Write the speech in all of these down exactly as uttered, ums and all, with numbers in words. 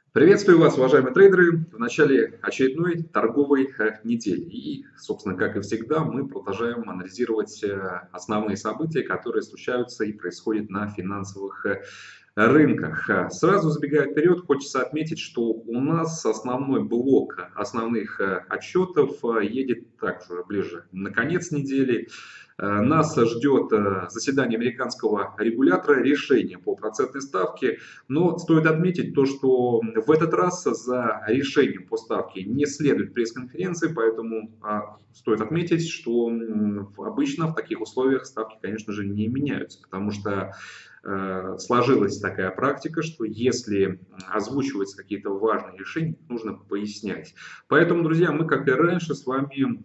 Приветствую вас, уважаемые трейдеры, в начале очередной торговой э, недели. И, собственно, как и всегда, мы продолжаем анализировать э, основные события, которые случаются и происходят на финансовых э, рынках. Э, Сразу забегая вперед, хочется отметить, что у нас основной блок основных э, отчетов э, едет также уже ближе на конец недели. Э, Нас ждет э, заседание американского регулятора, решение по процентной ставке. Но стоит отметить то, что в этот раз за решением по ставке не следует пресс-конференции, поэтому а, стоит отметить, что м, обычно в таких условиях ставки, конечно же, не меняются, потому что э, сложилась такая практика, что если озвучиваются какие-то важные решения, нужно пояснять. Поэтому, друзья, мы, как и раньше, с вами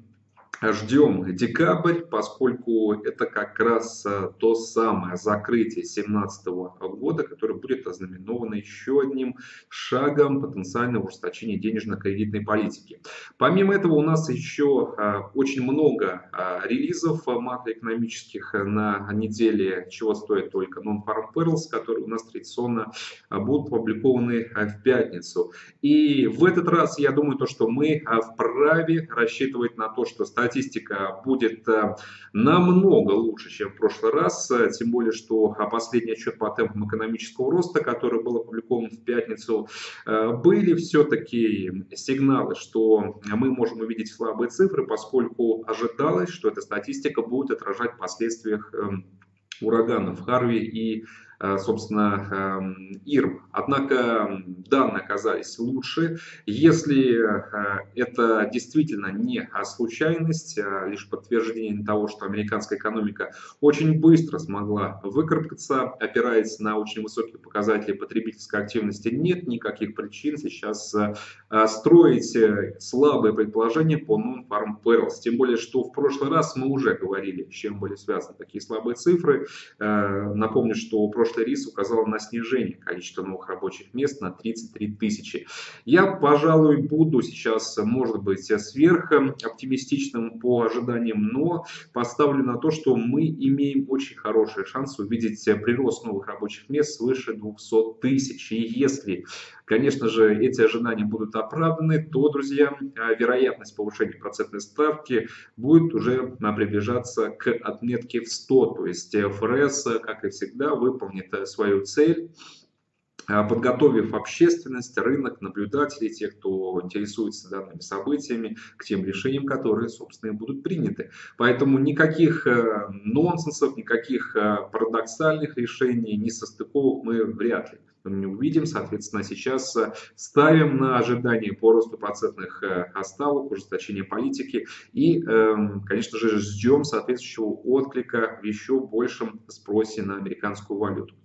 ждем декабрь, поскольку это как раз э, то самое закрытие две тысячи семнадцатого года, которое будет ознаменовано еще одним шагом потенциального ужесточения денежно-кредитной политики. Помимо этого у нас еще э, очень много э, релизов макроэкономических на неделе, чего стоит только Non-Farm Payrolls, которые у нас традиционно э, будут опубликованы э, в пятницу. И в этот раз я думаю, то, что мы а, вправе рассчитывать на то, что статистика будет а, намного лучше, чем в прошлый раз. А, Тем более, что а, последний отчет по темпам экономического роста, который был опубликован в пятницу, а, были все-таки сигналы, что мы можем увидеть слабые цифры, поскольку ожидалось, что эта статистика будет отражать последствия эм, ураганов Харви и, э, собственно, эм, Ирм. Однако данные оказались лучше. Если э, это действительно не случайность, а лишь подтверждение того, что американская экономика очень быстро смогла выкарабкаться, опираясь на очень высокие показатели потребительской активности, нет никаких причин сейчас э, строить э, слабые предположения по Non-Farm Payrolls. Тем более, что в прошлый раз мы уже говорили, с чем были связаны такие слабые цифры. Э, Напомню, что прошлый рис указал на снижение количества новых рабочих мест на тридцать три тысячи. Я, пожалуй, буду сейчас, может быть, сверхоптимистичным по ожиданиям, но поставлю на то, что мы имеем очень хороший шанс увидеть прирост новых рабочих мест свыше двухсот тысяч. И если, конечно же, эти ожидания будут оправданы, то, друзья, вероятность повышения процентной ставки будет уже приближаться к отметке в сто. То есть ФРС, как и всегда, выполнит свою цель, подготовив общественность, рынок, наблюдателей, тех, кто интересуется данными событиями, к тем решениям, которые, собственно, и будут приняты. Поэтому никаких э, нонсенсов, никаких э, парадоксальных решений, несостыковок мы вряд ли не увидим. Соответственно, сейчас э, ставим на ожидание по росту процентных э, ставок, ужесточения политики и, э, конечно же, ждем соответствующего отклика в еще большем спросе на американскую валюту.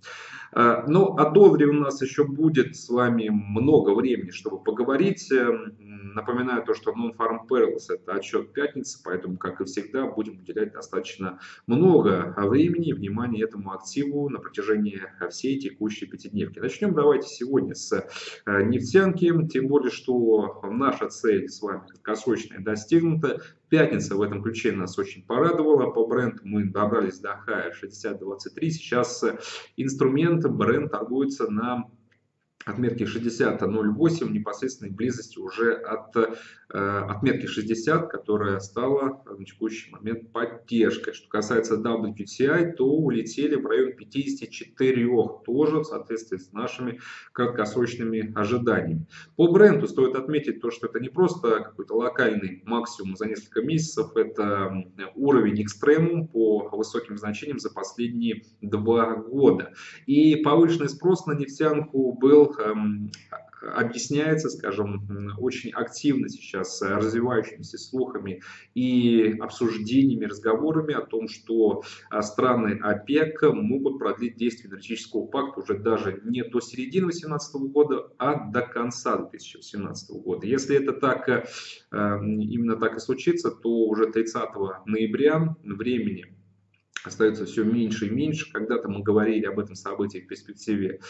Но о долларе у нас еще будет с вами много времени, чтобы поговорить. Напоминаю то, что Non-Farm Payrolls — это отчет пятницы, поэтому, как и всегда, будем уделять достаточно много времени и внимания этому активу на протяжении всей текущей пятидневки. Начнем давайте сегодня с нефтянки, тем более, что наша цель с вами краткосрочная достигнута. Пятница в этом ключе нас очень порадовала. По бренду мы добрались до хая шестьдесят двадцать три. Сейчас инструмент бренд торгуется на отметки шестьдесят ноль восемь в непосредственной близости уже от э, отметки шестьдесят, которая стала на текущий момент поддержкой. Что касается дабл ю ти ай, то улетели в район пятидесяти четырёх, тоже в соответствии с нашими краткосрочными ожиданиями. По бренду стоит отметить то, что это не просто какой-то локальный максимум за несколько месяцев, это уровень экстремум по высоким значениям за последние два года. И повышенный спрос на нефтянку был объясняется, скажем, очень активно сейчас развивающимися слухами и обсуждениями, разговорами о том, что страны ОПЕК могут продлить действие энергетического пакта уже даже не до середины две тысячи восемнадцатого года, а до конца две тысячи восемнадцатого года. Если это так, именно так и случится, то уже тридцатого ноября времени остается все меньше и меньше. Когда-то мы говорили об этом событии в перспективе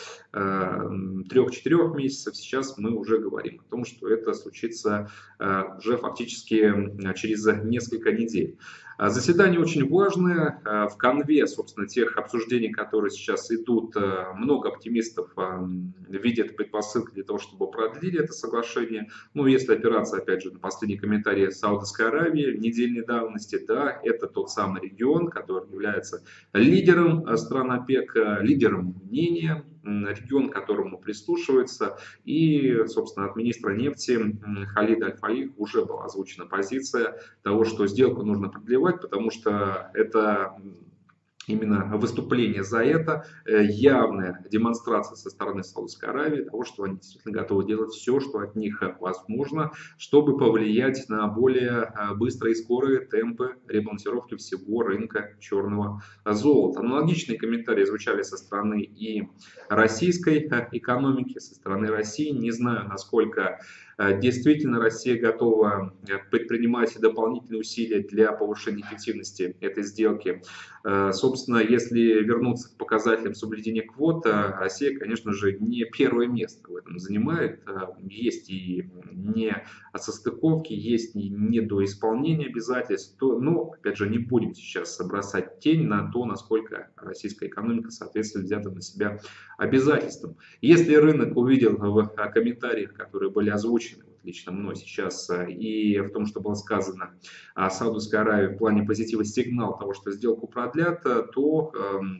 трех-четырех месяцев, сейчас мы уже говорим о том, что это случится э, уже фактически через несколько недель. А заседание очень важное. Э, В конве, собственно, тех обсуждений, которые сейчас идут, э, много оптимистов э, видят предпосылки для того, чтобы продлили это соглашение. Ну, если опираться, опять же, на последний комментарий Саудовской Аравии недельной давности, да, это тот самый регион, который является лидером стран ОПЕК, лидером мнения, регион, к которому прислушивается. И, собственно, от министра нефти Халида Аль-Фаих уже была озвучена позиция того, что сделку нужно продлевать, потому что это именно выступление за это, явная демонстрация со стороны Саудовской Аравии того, что они действительно готовы делать все, что от них возможно, чтобы повлиять на более быстрые и скорые темпы ребалансировки всего рынка черного золота. Аналогичные комментарии звучали со стороны и российской экономики, со стороны России. Не знаю, насколько действительно Россия готова предпринимать дополнительные усилия для повышения эффективности этой сделки. Собственно, если вернуться к показателям соблюдения квот, Россия, конечно же, не первое место в этом занимает. Есть и не состыковки, есть и недоисполнение обязательств. Но, опять же, не будем сейчас бросать тень на то, насколько российская экономика соответствует взятым на себя обязательствам. Если рынок увидел в комментариях, которые были озвучены, вот лично мной сейчас, и в том, что было сказано о Саудовской Аравии в плане позитива, сигнал того, что сделку продлят, то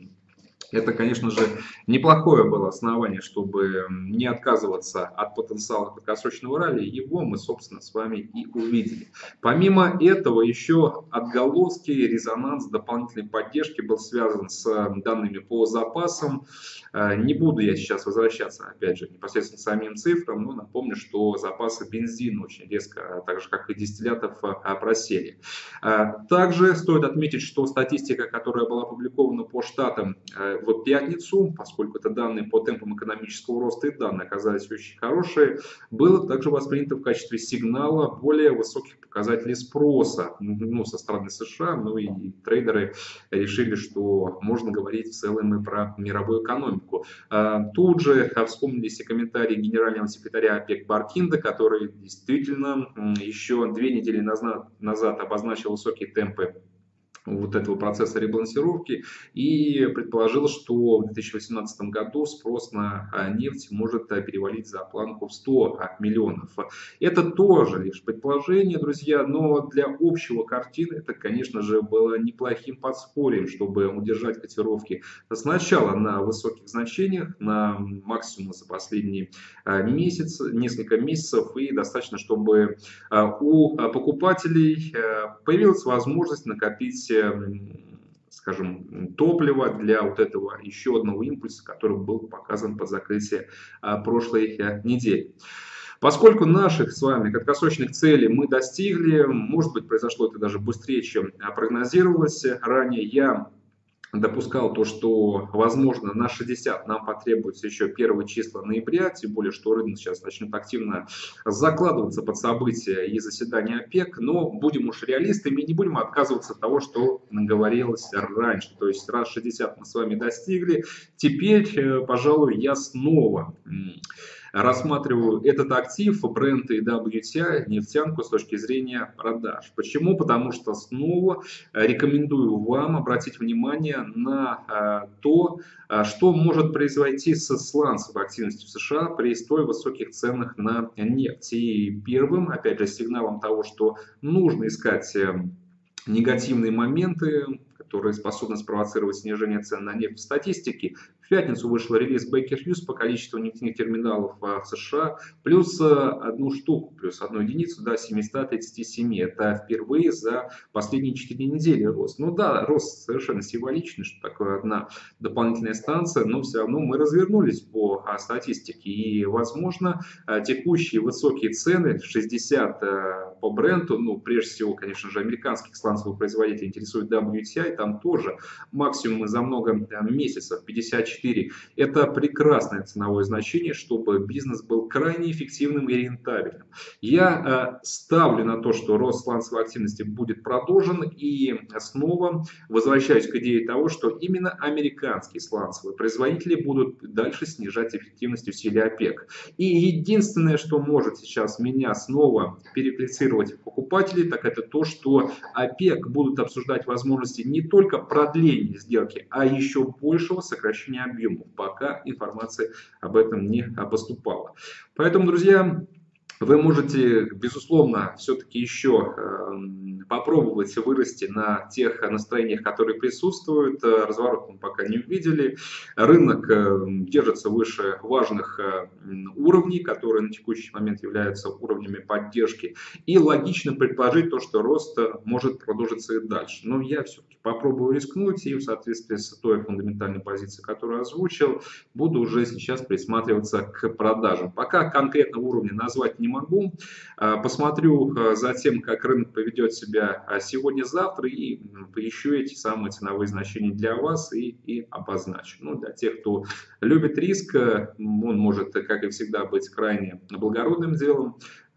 это, конечно же, неплохое было основание, чтобы не отказываться от потенциала краткосрочного ралли. Его мы, собственно, с вами и увидели. Помимо этого, еще отголоски, резонанс дополнительной поддержки был связан с данными по запасам. Не буду я сейчас возвращаться, опять же, непосредственно к самим цифрам, но напомню, что запасы бензина очень резко, так же как и дистиллятов, просели. Также стоит отметить, что статистика, которая была опубликована по штатам в пятницу, поскольку это данные по темпам экономического роста и данные оказались очень хорошие, было также воспринято в качестве сигнала более высоких показателей спроса, ну, со стороны США. Ну и трейдеры решили, что можно говорить в целом и про мировую экономику. Тут же вспомнились и комментарии генерального секретаря ОПЕК Баркинда, который действительно еще две недели назад, назад обозначил высокие темпы вот этого процесса ребалансировки и предположил, что в две тысячи восемнадцатом году спрос на нефть может перевалить за планку в сто миллионов. Это тоже лишь предположение, друзья, но для общего картины это, конечно же, было неплохим подспорьем, чтобы удержать котировки сначала на высоких значениях, на максимум за последний месяц, несколько месяцев, и достаточно, чтобы у покупателей появилась возможность накопить, скажем, топливо для вот этого еще одного импульса, который был показан под закрытие прошлой недели. Поскольку наших с вами краткосрочных целей мы достигли, может быть, произошло это даже быстрее, чем прогнозировалось ранее, я допускал то, что, возможно, на шестьдесят нам потребуется еще первые числа ноября, тем более, что рынок сейчас начнет активно закладываться под события и заседания ОПЕК, но будем уж реалистами и не будем отказываться от того, что говорилось раньше. То есть раз шестьдесят мы с вами достигли, теперь, пожалуй, я снова рассматриваю этот актив, бренд и дабл ю ти ай, нефтянку, с точки зрения продаж. Почему? Потому что снова рекомендую вам обратить внимание на то, что может произойти со сланцевой активностью в США при столь высоких ценах на нефть. И первым, опять же, сигналом того, что нужно искать негативные моменты, которые способны спровоцировать снижение цен на нефть в статистике. В пятницу вышел релиз Baker Hughes по количеству нефтяных терминалов в США, плюс одну штуку, плюс одну единицу до семисот тридцати семи. Это впервые за последние четыре недели рост. Ну да, рост совершенно символичный, что такое одна дополнительная станция, но все равно мы развернулись по статистике. И, возможно, текущие высокие цены, шестьдесят по бренду, ну, прежде всего, конечно же, американских сланцевых производителей интересует дабл ю ти ай, там тоже максимум за много месяцев пятьдесят четыре четыре. Это прекрасное ценовое значение, чтобы бизнес был крайне эффективным и рентабельным. Я э, ставлю на то, что рост сланцевой активности будет продолжен, и снова возвращаюсь к идее того, что именно американские сланцевые производители будут дальше снижать эффективность усилий ОПЕК. И единственное, что может сейчас меня снова переквалифицировать в покупателей, так это то, что ОПЕК будут обсуждать возможности не только продления сделки, а еще большего сокращения объемов, пока информация об этом не поступала. Поэтому, друзья, вы можете, безусловно, все-таки еще э, попробовать вырасти на тех настроениях, которые присутствуют. Разворот мы пока не увидели. Рынок э, держится выше важных э, уровней, которые на текущий момент являются уровнями поддержки. И логично предположить то, что рост может продолжиться и дальше. Но я все-таки попробую рискнуть и в соответствии с той фундаментальной позицией, которую озвучил, буду уже сейчас присматриваться к продажам. Пока конкретного уровня назвать не могу. Посмотрю за тем, как рынок поведет себя сегодня-завтра и поищу эти самые ценовые значения для вас и, и обозначу. Ну, для тех, кто любит риск, он может, как и всегда, быть крайне благородным делом,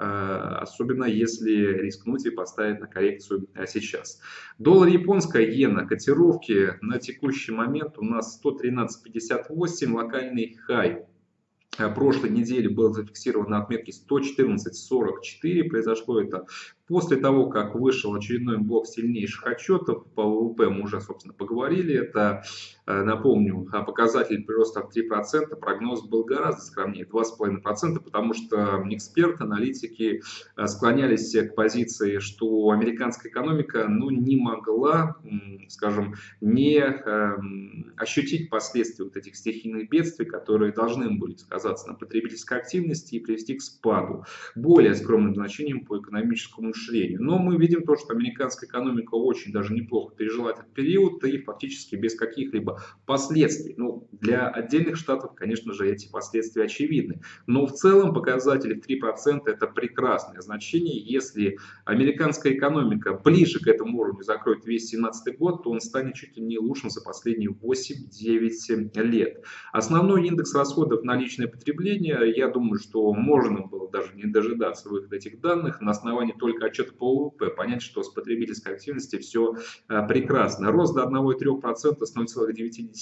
особенно если рискнуть и поставить на коррекцию сейчас. Доллар японская иена, котировки на текущий момент у нас сто тринадцать пятьдесят восемь, локальный хай прошлой недели был зафиксирован на отметке сто четырнадцать сорок четыре. Произошло это после того, как вышел очередной блок сильнейших отчетов. По ВВП мы уже, собственно, поговорили. Это, напомню, показатель прироста в три процента. Прогноз был гораздо скромнее, два с половиной процента, потому что эксперты, аналитики склонялись к позиции, что американская экономика ну, не могла, скажем, не э, ощутить последствия вот этих стихийных бедствий, которые должны были сказаться на потребительской активности и привести к спаду, более скромным значением по экономическому мышлению. Но мы видим то, что американская экономика очень даже неплохо пережила этот период и фактически без каких-либо последствий. Ну, для отдельных штатов, конечно же, эти последствия очевидны. Но в целом показатели в три процента это прекрасное значение. Если американская экономика ближе к этому уровню закроет весь две тысячи семнадцатый год, то он станет чуть ли не лучшим за последние восемь-девять лет. Основной индекс расходов на личное потребление, я думаю, что можно было даже не дожидаться выхода этих данных, на основании только отчета по ВВП понять, что с потребительской активностью все прекрасно. Рост до одного и трёх десятых процента с ноль целых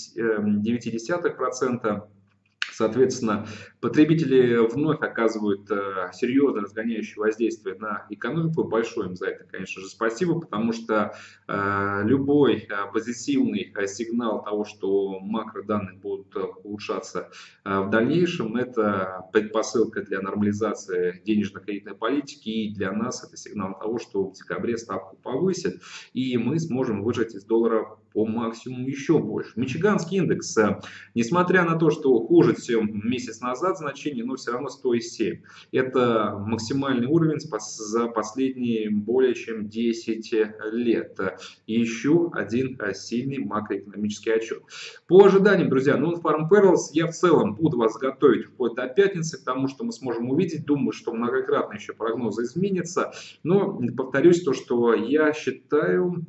девяти десятых процента. Соответственно, потребители вновь оказывают э, серьезное разгоняющее воздействие на экономику. Большое им за это, конечно же, спасибо, потому что э, любой э, позитивный э, сигнал того, что макроданные будут улучшаться э, в дальнейшем, это предпосылка для нормализации денежно-кредитной политики, и для нас это сигнал того, что в декабре ставку повысят, и мы сможем выжать из доллара по максимуму еще больше. Мичиганский индекс, несмотря на то, что хуже, чем месяц назад значение, но все равно сто семь. Это максимальный уровень за последние более чем десять лет. И еще один сильный макроэкономический отчет. По ожиданиям, друзья, Non-Farm Payrolls я в целом буду вас готовить вплоть до пятницы, потому что мы сможем увидеть. Думаю, что многократно еще прогнозы изменятся. Но повторюсь то, что я считаю,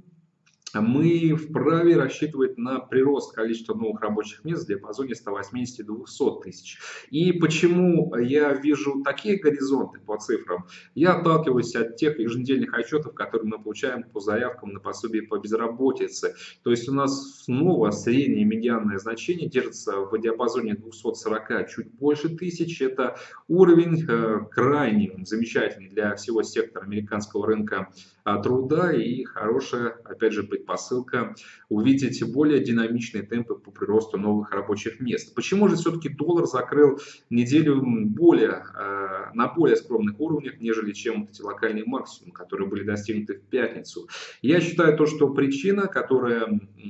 мы вправе рассчитывать на прирост количества новых рабочих мест в диапазоне ста восьмидесяти — двухсот тысяч. И почему я вижу такие горизонты по цифрам? Я отталкиваюсь от тех еженедельных отчетов, которые мы получаем по заявкам на пособие по безработице. То есть у нас снова среднее медианное значение держится в диапазоне двухсот сорока, чуть больше тысяч. Это уровень э, крайне замечательный для всего сектора американского рынка труда и хорошая, опять же, предпосылка увидеть более динамичные темпы по приросту новых рабочих мест. Почему же все-таки доллар закрыл неделю более, на более скромных уровнях, нежели чем эти локальные максимумы, которые были достигнуты в пятницу? Я считаю то, что причина, которая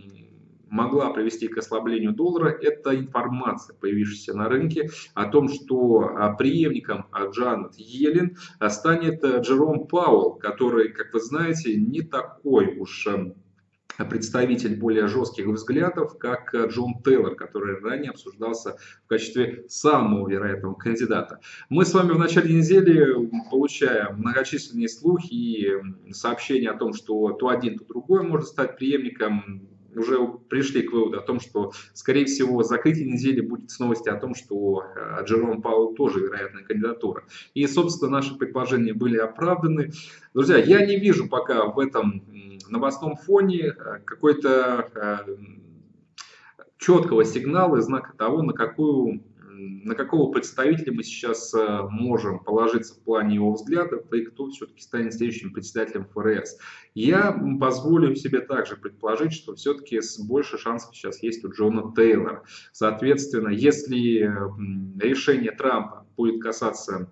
могла привести к ослаблению доллара, это информация, появившаяся на рынке, о том, что преемником Джанет Йеллен станет Джером Пауэлл, который, как вы знаете, не такой уж представитель более жестких взглядов, как Джон Тейлор, который ранее обсуждался в качестве самого вероятного кандидата. Мы с вами в начале недели получаем многочисленные слухи и сообщения о том, что то один, то другой может стать преемником. уже пришли к выводу о том, что, скорее всего, закрытие недели будет с новостью о том, что Джером Пауэлл тоже вероятная кандидатура. И, собственно, наши предположения были оправданы. Друзья, я не вижу пока в этом новостном фоне какой-то четкого сигнала и знака того, на какую на какого представителя мы сейчас можем положиться в плане его взглядов и кто все-таки станет следующим председателем ФРС. Я позволю себе также предположить, что все-таки больше шансов сейчас есть у Джона Тейлора. Соответственно, если решение Трампа будет касаться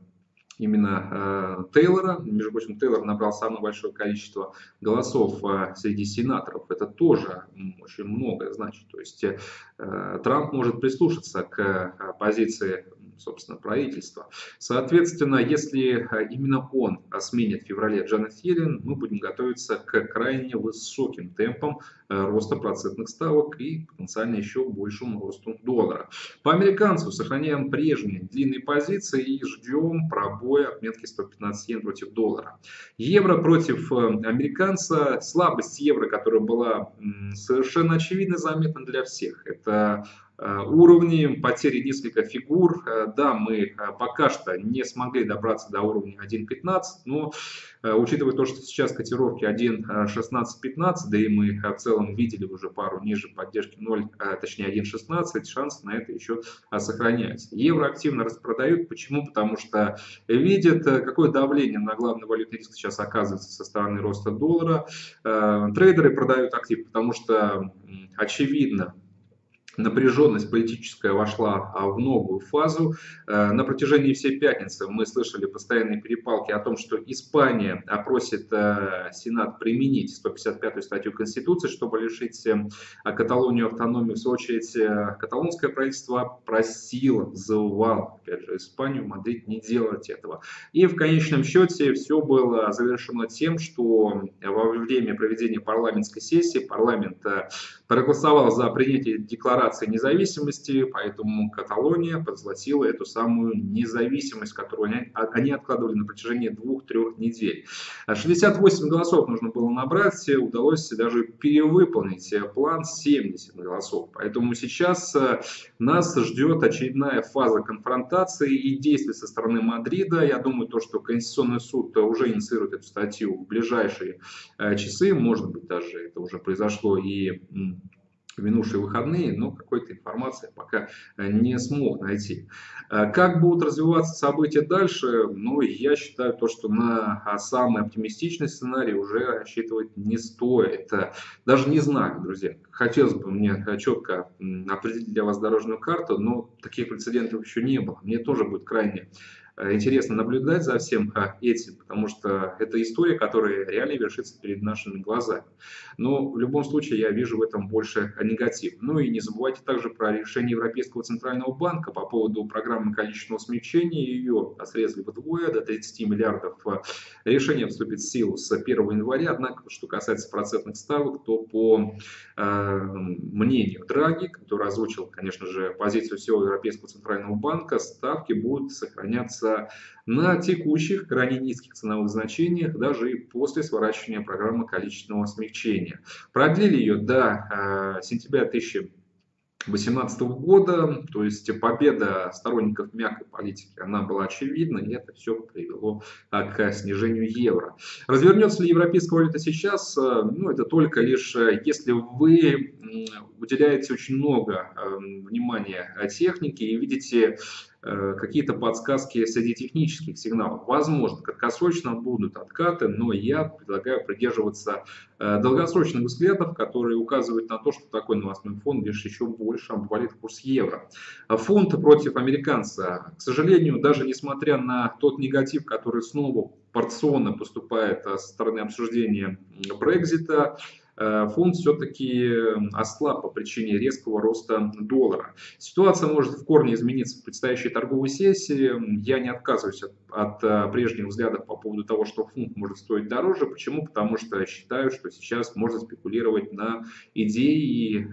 именно э, Тейлора, между прочим, Тейлор набрал самое большое количество голосов э, среди сенаторов, это тоже очень многое значит. То есть э, Трамп может прислушаться к э, позиции, собственно, правительства. Соответственно, если именно он сменит в феврале Джанет Йеллен, мы будем готовиться к крайне высоким темпам э, роста процентных ставок и потенциально еще большему росту доллара. По американцу сохраняем прежние длинные позиции и ждем пробоя отметки сто пятнадцать йен против доллара. Евро против американца. Слабость евро, которая была совершенно очевидно заметна для всех. Это уровни, потери несколько фигур. Да, мы пока что не смогли добраться до уровня один пятнадцать, но учитывая то, что сейчас котировки один шестнадцать пятнадцать, да и мы в целом видели уже пару ниже поддержки ноль, точнее один шестнадцать, шансы на это еще сохраняются. Евро активно распродают. Почему? Потому что видят, какое давление на главный валютный риск сейчас оказывается со стороны роста доллара. Трейдеры продают актив, потому что очевидно, напряженность политическая вошла в новую фазу. На протяжении всей пятницы мы слышали постоянные перепалки о том, что Испания просит Сенат применить сто пятьдесят пятую статью Конституции, чтобы лишить Каталонию автономии. В свою очередь, каталонское правительство просило, взывало, опять же, Испанию, Мадрид не делать этого. И в конечном счете все было завершено тем, что во время проведения парламентской сессии парламент проголосовал за принятие декларации независимости, поэтому Каталония позлатила эту самую независимость, которую они, они откладывали на протяжении двух-трех недель. шестьдесят восемь голосов нужно было набрать, удалось даже перевыполнить план семьдесят голосов. Поэтому сейчас нас ждет очередная фаза конфронтации и действий со стороны Мадрида. Я думаю, то, что Конституционный суд уже инициирует эту статью в ближайшие часы, может быть, даже это уже произошло и в минувшие выходные, но какой-то информации пока не смог найти. Как будут развиваться события дальше? Ну, я считаю, то, что на самый оптимистичный сценарий уже рассчитывать не стоит. Даже не знаю, друзья. Хотелось бы мне четко определить для вас дорожную карту, но таких прецедентов еще не было. Мне тоже будет крайне интересно наблюдать за всем этим, потому что это история, которая реально вершится перед нашими глазами. Но в любом случае я вижу в этом больше негатив. Ну и не забывайте также про решение Европейского центрального банка по поводу программы количественного смягчения. Ее срезали вдвое, до тридцати миллиардов. Решение вступит в силу с первого января. Однако, что касается процентных ставок, то по э, мнению Драги, который озвучил, конечно же, позицию всего Европейского центрального банка, ставки будут сохраняться на текущих крайне низких ценовых значениях даже и после сворачивания программы количественного смягчения. Продлили ее до э, сентября две тысячи восемнадцатого года, то есть победа сторонников мягкой политики, она была очевидна, и это все привело к снижению евро. Развернется ли европейская валюта сейчас? Ну, это только лишь если вы уделяете очень много внимания технике и видите какие-то подсказки среди технических сигналов. Возможно, краткосрочно будут откаты, но я предлагаю придерживаться долгосрочных взглядов, которые указывают на то, что такой новостной фон лишь еще больше обвалит курс евро. Фунт против американца, к сожалению, даже несмотря на тот негатив, который снова порционно поступает со стороны обсуждения Брексита, фунт все-таки ослаб по причине резкого роста доллара. Ситуация может в корне измениться в предстоящей торговой сессии. Я не отказываюсь от, от прежних взглядов по поводу того, что фунт может стоить дороже. Почему? Потому что считаю, что сейчас можно спекулировать на идеи,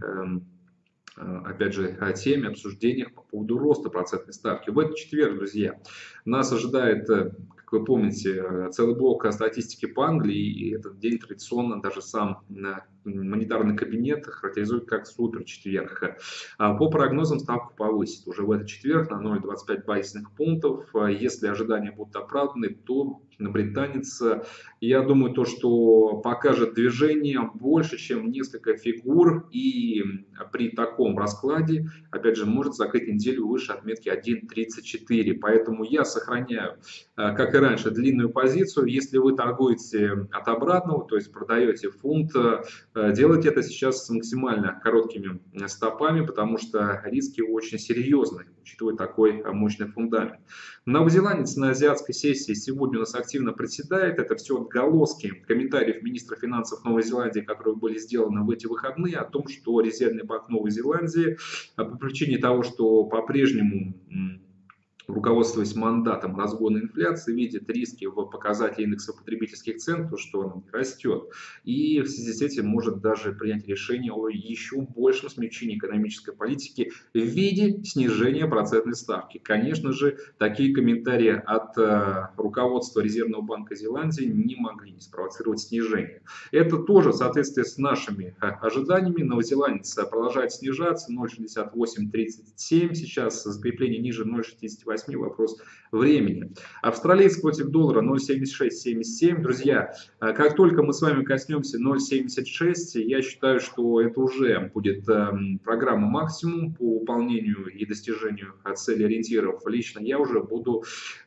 опять же, о теме, обсуждениях по поводу роста процентной ставки. В этот четверг, друзья, нас ожидает, как вы помните, целый блок статистики по Англии, и этот день традиционно даже сам монетарный кабинет характеризует как супер четверг. По прогнозам ставку повысит уже в этот четверг на ноль целых двадцать пять базисных пунктов. Если ожидания будут оправданы, то британец, я думаю, то, что покажет движение больше, чем несколько фигур, и при таком раскладе, опять же, может закрыть неделю выше отметки один целых тридцать четыре. Поэтому я сохраняю, как и раньше, длинную позицию. Если вы торгуете от обратного, то есть продаете фунт, делайте это сейчас с максимально короткими стопами, потому что риски очень серьезные, учитывая такой мощный фундамент. Новозеландец на азиатской сессии сегодня у нас активно приседает. Это все отголоски комментариев министра финансов Новой Зеландии, которые были сделаны в эти выходные, о том, что Резервный банк Новой Зеландии по причине того, что по-прежнему, руководствуясь мандатом разгона инфляции, видит риски в показателе индекса потребительских цен, то что он растет. И в связи с этим может даже принять решение о еще большем смягчении экономической политики в виде снижения процентной ставки. Конечно же, такие комментарии от э, руководства Резервного банка Зеландии не могли не спровоцировать снижение. Это тоже в соответствии с нашими э, ожиданиями. Новозеландец продолжает снижаться, ноль целых шестьдесят восемь тридцать семь, сейчас закрепление ниже ноль целых шестьдесят восемь. Вопрос времени. Австралиец против доллара ноль целых семьдесят шесть семьдесят семь. Друзья, как только мы с вами коснемся ноль целых семьдесят шесть, я считаю, что это уже будет программа максимум по выполнению и достижению цели ориентиров. Лично я уже буду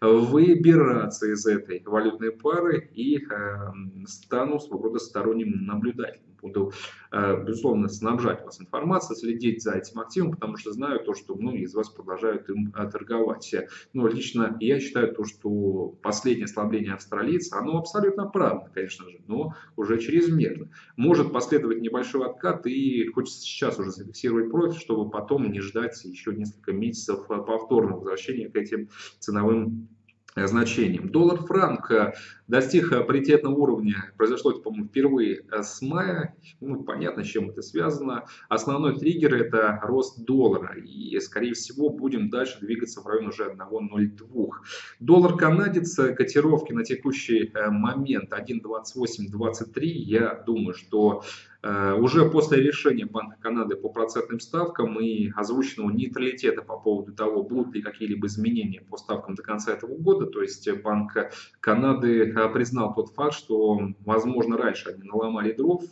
выбираться из этой валютной пары и стану своего рода сторонним наблюдателем. Буду, безусловно, снабжать вас информацией, следить за этим активом, потому что знаю то, что многие из вас продолжают им торговать. Но лично я считаю то, что последнее ослабление австралийца, оно абсолютно оправдано, конечно же, но уже чрезмерно. Может последовать небольшой откат, и хочется сейчас уже зафиксировать профиль, чтобы потом не ждать еще несколько месяцев повторного возвращения к этим ценовым значением. Доллар-франк достиг паритетного уровня, произошло это, по-моему, впервые с мая. Ну, понятно, с чем это связано. Основной триггер — это рост доллара. И, скорее всего, будем дальше двигаться в районе уже один целых ноль два. Доллар-канадец, котировки на текущий момент один целых двадцать восемь двадцать три. Я думаю, что уже после решения Банка Канады по процентным ставкам и озвученного нейтралитета по поводу того, будут ли какие-либо изменения по ставкам до конца этого года, то есть Банк Канады признал тот факт, что, возможно, раньше они наломали дров,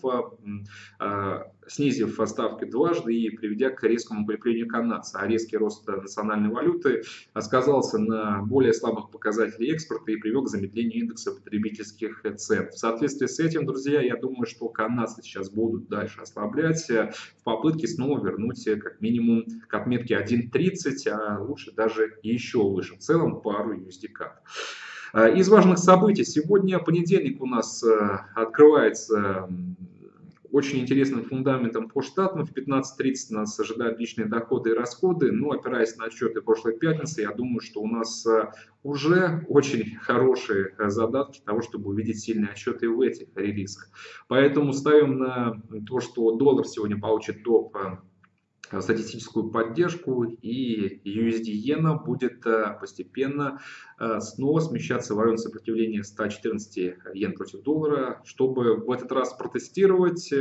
снизив ставки дважды и приведя к резкому укреплению канадца. А резкий рост национальной валюты сказался на более слабых показателях экспорта и привел к замедлению индекса потребительских цен. В соответствии с этим, друзья, я думаю, что канадцы сейчас будут дальше ослаблять в попытке снова вернуть как минимум к отметке один тридцать, а лучше даже еще выше. В целом пару ю эс ди кап. Из важных событий. Сегодня понедельник у нас открывается очень интересным фундаментом по штатам. В пятнадцать тридцать нас ожидают личные доходы и расходы. Но опираясь на отчеты прошлой пятницы, я думаю, что у нас уже очень хорошие задатки того, чтобы увидеть сильные отчеты в этих релизах. Поэтому ставим на то, что доллар сегодня получит доп. Статистическую поддержку, и ю эс ди-иена будет постепенно снова смещаться в район сопротивления ста четырнадцати йен против доллара, чтобы в этот раз протестировать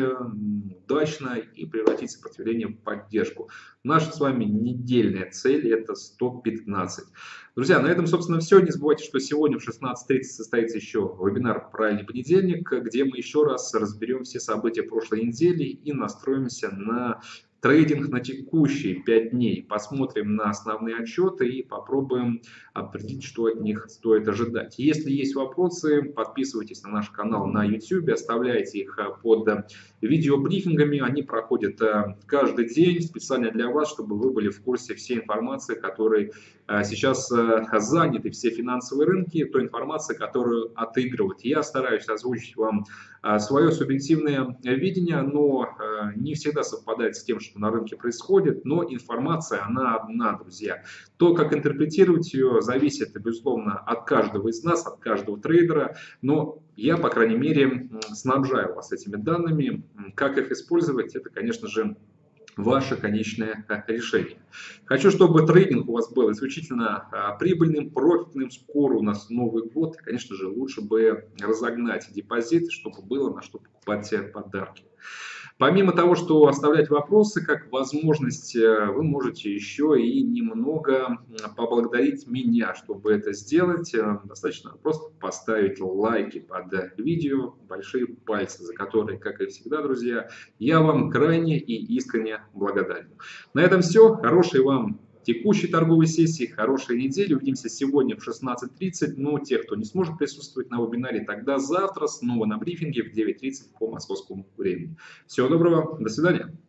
удачно и превратить сопротивление в поддержку. Наша с вами недельная цель — это сто пятнадцать. Друзья, на этом, собственно, все. Не забывайте, что сегодня в шестнадцать тридцать состоится еще вебинар «Правильный понедельник», где мы еще раз разберем все события прошлой недели и настроимся на трейдинг на текущие пять дней. Посмотрим на основные отчеты и попробуем определить, что от них стоит ожидать. Если есть вопросы, подписывайтесь на наш канал на ютубе, оставляйте их под видеобрифингами. Они проходят каждый день специально для вас, чтобы вы были в курсе всей информации, которой сейчас заняты все финансовые рынки, той информации, которую отыгрывать. Я стараюсь озвучить вам свое субъективное видение, но не всегда совпадает с тем, что на рынке происходит, но информация, она одна, друзья. То, как интерпретировать ее, зависит, безусловно, от каждого из нас, от каждого трейдера, но я, по крайней мере, снабжаю вас этими данными. Как их использовать, это, конечно же, ваше конечное решение. Хочу, чтобы трейдинг у вас был исключительно прибыльным, профитным. Скоро у нас Новый год. Конечно же, лучше бы разогнать депозит, чтобы было на что покупать подарки. Помимо того, что оставлять вопросы как возможность, э, вы можете еще и немного поблагодарить меня. Чтобы это сделать, э, достаточно просто поставить лайки под видео, большие пальцы, за которые, как и всегда, друзья, я вам крайне и искренне благодарен. На этом все. Хорошей вам текущей торговой сессии, хорошей недели. Увидимся сегодня в шестнадцать тридцать. Но те, кто не сможет присутствовать на вебинаре, тогда завтра снова на брифинге в девять тридцать по московскому времени. Всего доброго, до свидания.